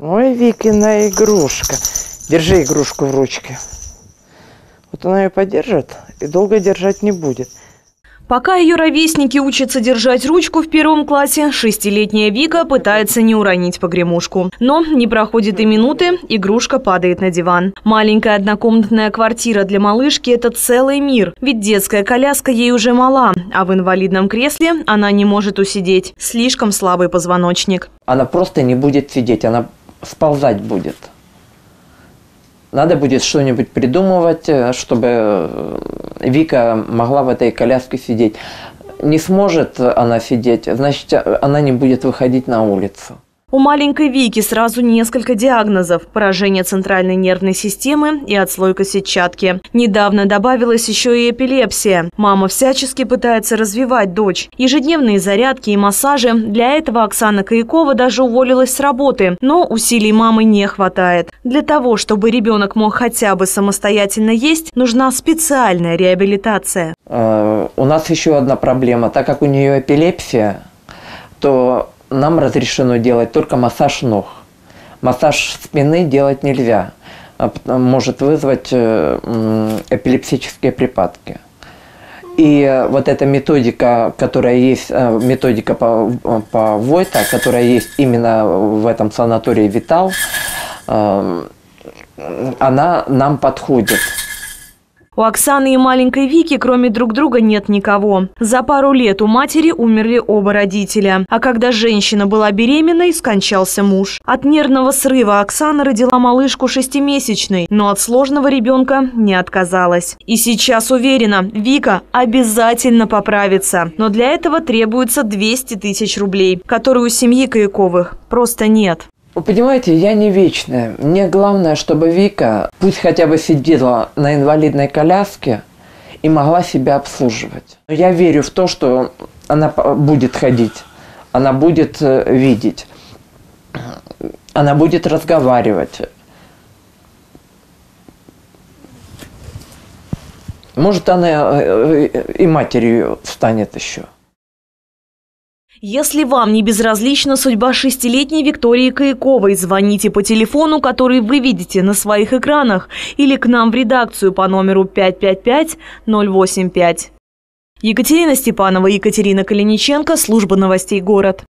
Ой, Викина игрушка. Держи игрушку в ручке. Вот она ее подержит и долго держать не будет. Пока ее ровесники учатся держать ручку в 1 классе, 6-летняя Вика пытается не уронить погремушку. Но не проходит и минуты, игрушка падает на диван. Маленькая однокомнатная квартира для малышки – это целый мир. Ведь детская коляска ей уже мала, а в инвалидном кресле она не может усидеть. Слишком слабый позвоночник. Она просто не будет сидеть, она сползать будет. Надо будет что-нибудь придумывать, чтобы Вика могла в этой коляске сидеть. Не сможет она сидеть, значит, она не будет выходить на улицу. У маленькой Вики сразу несколько диагнозов: поражение центральной нервной системы и отслойка сетчатки. Недавно добавилась еще и эпилепсия. Мама всячески пытается развивать дочь. Ежедневные зарядки и массажи. Для этого Оксана Каякова даже уволилась с работы. Но усилий мамы не хватает. Для того, чтобы ребенок мог хотя бы самостоятельно есть, нужна специальная реабилитация. У нас еще одна проблема. Так как у нее эпилепсия, то нам разрешено делать только массаж ног. Массаж спины делать нельзя. Может вызвать эпилептические припадки. И вот эта методика, которая есть, методика по Войта, которая есть именно в этом санатории «Витал», она нам подходит. У Оксаны и маленькой Вики, кроме друг друга, нет никого. За пару лет у матери умерли оба родителя. А когда женщина была беременной, скончался муж. От нервного срыва Оксана родила малышку 6-месячной, но от сложного ребенка не отказалась. И сейчас уверена, Вика обязательно поправится. Но для этого требуется 200 тысяч рублей, которые у семьи Каяковых просто нет. Вы понимаете, я не вечная. Мне главное, чтобы Вика пусть хотя бы сидела на инвалидной коляске и могла себя обслуживать. Я верю в то, что она будет ходить, она будет видеть, она будет разговаривать. Может, она и матерью станет еще. Если вам не безразлична судьба 6-летней Виктории Каяковой, звоните по телефону, который вы видите на своих экранах, или к нам в редакцию по номеру 555-085. Екатерина Степанова, Екатерина Калиниченко, служба новостей «Город».